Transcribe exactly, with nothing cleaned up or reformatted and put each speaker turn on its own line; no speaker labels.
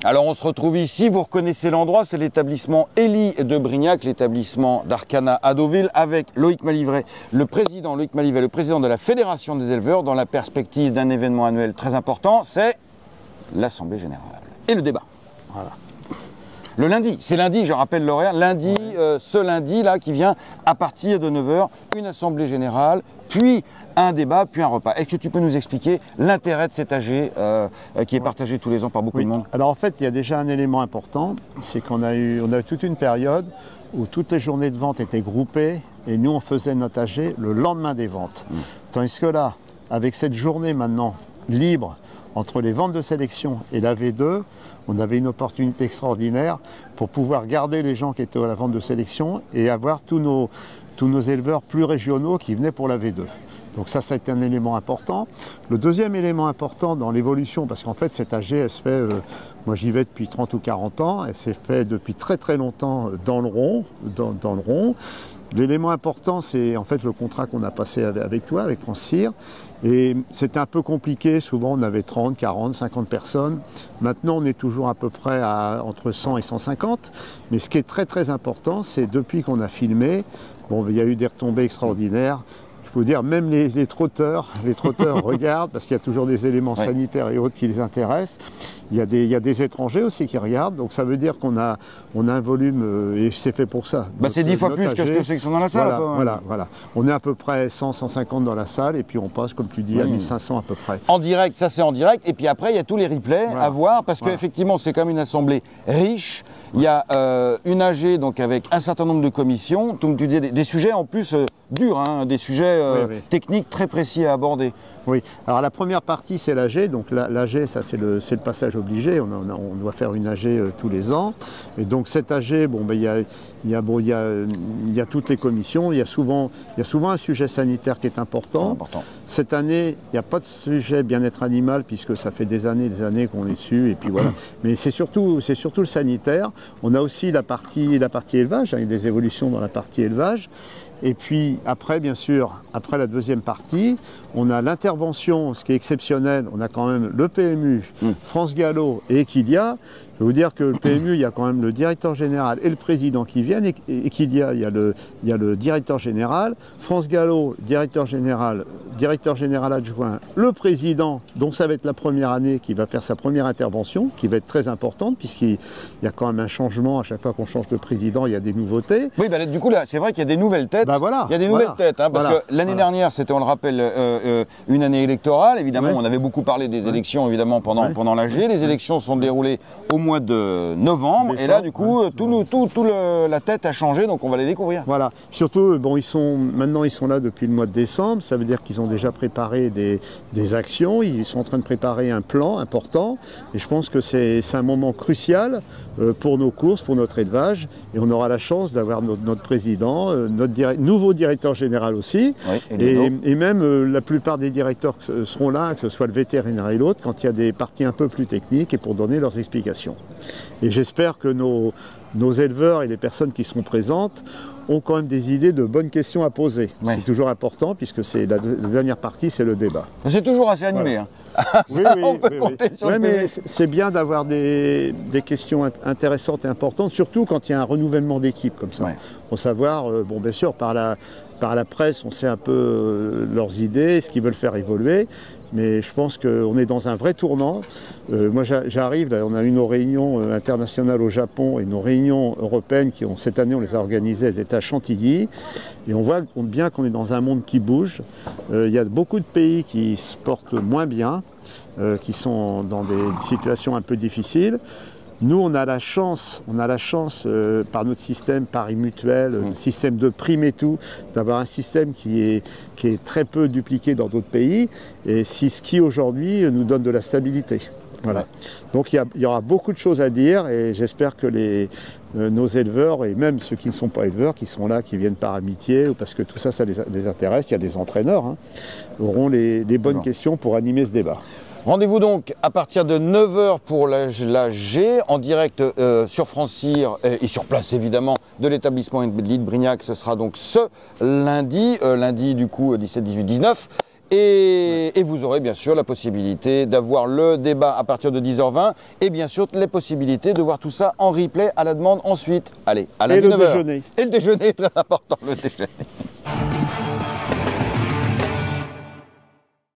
Alors on se retrouve ici, vous reconnaissez l'endroit, c'est l'établissement Elie de Brignac, l'établissement d'Arcana à Deauville, avec Loïc Malivret, le président, Loïc Malivret, le président de la Fédération des éleveurs, dans la perspective d'un événement annuel très important, c'est l'Assemblée Générale et le débat.
Voilà.
Le lundi, c'est lundi, je rappelle l'horaire, lundi, euh, ce lundi là qui vient à partir de neuf heures, une Assemblée Générale, puis un débat, puis un repas. Est-ce que tu peux nous expliquer l'intérêt de cet A G euh, qui est partagé tous les ans par beaucoup
oui.
de monde?
Alors en fait, il y a déjà un élément important, c'est qu'on a eu, on a eu toute une période où toutes les journées de vente étaient groupées et nous on faisait notre A G le lendemain des ventes. Mmh. Tandis que là, avec cette journée maintenant libre entre les ventes de sélection et la V deux, on avait une opportunité extraordinaire pour pouvoir garder les gens qui étaient à la vente de sélection et avoir tous nos, tous nos éleveurs plus régionaux qui venaient pour la V deux. Donc ça, ça a été un élément important. Le deuxième élément important dans l'évolution, parce qu'en fait, cette A G, elle se fait, euh, moi j'y vais depuis trente ou quarante ans, elle s'est fait depuis très très longtemps dans le rond. Dans, dans le rond. L'élément important, c'est en fait le contrat qu'on a passé avec toi, avec France Cyr. Et c'était un peu compliqué, souvent on avait trente, quarante, cinquante personnes. Maintenant, on est toujours à peu près à entre cent et cent cinquante. Mais ce qui est très très important, c'est depuis qu'on a filmé, bon, il y a eu des retombées extraordinaires. Il faut dire, même les, les trotteurs, les trotteurs regardent, parce qu'il y a toujours des éléments ouais. sanitaires et autres qui les intéressent. Il y a des, il y a des étrangers aussi qui regardent, donc ça veut dire qu'on a, on a un volume, euh, et c'est fait pour ça.
Bah c'est dix fois plus que ce que ceux qui sont dans la salle.
Voilà,
quoi,
voilà, voilà. On est à peu près cent, cent cinquante dans la salle, et puis on passe, comme tu dis, oui. à mille cinq cents à peu près.
En direct, ça c'est en direct, et puis après il y a tous les replays voilà. à voir, parce voilà. qu'effectivement c'est comme une assemblée riche. Il y a euh, une A G donc avec un certain nombre de commissions, donc tu dis des, des sujets en plus euh, durs, hein, des sujets euh, oui, oui. techniques très précis à aborder.
Oui, alors la première partie c'est l'A G, donc l'A G ça c'est le, le passage obligé, on, a, on doit faire une A G euh, tous les ans, et donc cette A G, bon ben il y a, y, a, bon, y, a, y a toutes les commissions, il y a souvent, y a souvent un sujet sanitaire qui est important.
important.
Cette année, il n'y a pas de sujet bien-être animal puisque ça fait des années des années qu'on est dessus, et puis voilà, mais c'est surtout, c'est surtout le sanitaire. On a aussi la partie, la partie élevage, hein, il y a des évolutions dans la partie élevage. Et puis après, bien sûr, après la deuxième partie, on a l'intervention, ce qui est exceptionnel, on a quand même le P M U, mmh. France Gallo et Equidia. Je vais vous dire que le P M U, il y a quand même le directeur général et le président qui viennent. Et Equidia, il y a le, il y a le directeur général. France Gallo, directeur général, directeur général adjoint, le président, dont ça va être la première année, qui va faire sa première intervention, qui va être très importante, puisqu'il y a quand même un changement. À chaque fois qu'on change de président, il y a des nouveautés.
Oui, bah, du coup, là, c'est vrai qu'il y a des nouvelles têtes.
Bah voilà,
il y a des nouvelles
voilà,
têtes, hein, parce
voilà,
que l'année
voilà.
dernière, c'était, on le rappelle, euh, euh, une année électorale. Évidemment, ouais. on avait beaucoup parlé des ouais. élections, évidemment, pendant, ouais. pendant l'A G. Les élections sont déroulées au mois de novembre. Décembre, et là, du coup, ouais. tout, nous, tout, tout le, la tête a changé, donc on va les découvrir.
Voilà. Surtout, bon, ils sont, maintenant, ils sont là depuis le mois de décembre. Ça veut dire qu'ils ont déjà préparé des, des actions. Ils sont en train de préparer un plan important. Et je pense que c'est un moment crucial euh, pour nos courses, pour notre élevage. Et on aura la chance d'avoir notre, notre président, euh, notre direct, nouveau directeur général aussi.
Oui, et,
et, et même euh, la plupart des directeurs seront là, que ce soit le vétérinaire et l'autre, quand il y a des parties un peu plus techniques et pour donner leurs explications. Et j'espère que nos, nos éleveurs et les personnes qui seront présentes ont quand même des idées de bonnes questions à poser. Ouais. C'est toujours important puisque c'est la, la dernière partie, c'est le débat.
C'est toujours assez animé. Voilà. Hein.
Oui, oui, on peut oui, compter oui. sur ouais, mais c'est bien d'avoir des, des questions intéressantes et importantes, surtout quand il y a un renouvellement d'équipe comme ça. Ouais. Pour savoir, euh, bon, bien sûr, par la, par la presse, on sait un peu euh, leurs idées, ce qu'ils veulent faire évoluer. Mais je pense qu'on est dans un vrai tournant. Euh, moi, j'arrive, là, on a eu nos réunions euh, internationales au Japon et nos réunions européennes qui ont, cette année, on les a organisées, elles étaient à Chantilly. Et on voit bien qu'on est dans un monde qui bouge. Euh, il y a beaucoup de pays qui se portent moins bien, euh, qui sont dans des situations un peu difficiles. Nous, on a la chance, on a la chance euh, par notre système pari mutuel, mmh. le système de primes et tout, d'avoir un système qui est, qui est très peu dupliqué dans d'autres pays. Et c'est ce qui aujourd'hui nous donne de la stabilité. Voilà. Ouais. Donc il y, y aura beaucoup de choses à dire et j'espère que les, euh, nos éleveurs et même ceux qui ne sont pas éleveurs, qui sont là, qui viennent par amitié ou parce que tout ça, ça les, les intéresse, il y a des entraîneurs, hein, auront les, les bonnes questions pour animer ce débat.
Rendez-vous donc à partir de neuf heures pour la, la G, en direct euh, sur France Cyr et, et sur place évidemment de l'établissement Elie de Brignac. Ce sera donc ce lundi, euh, lundi du coup dix-sept, dix-huit, dix-neuf. Et, et vous aurez bien sûr la possibilité d'avoir le débat à partir de dix heures vingt et bien sûr les possibilités de voir tout ça en replay à la demande ensuite. Allez, à lundi
Et le
neuf heures.
déjeuner.
Et le déjeuner, très important, le déjeuner.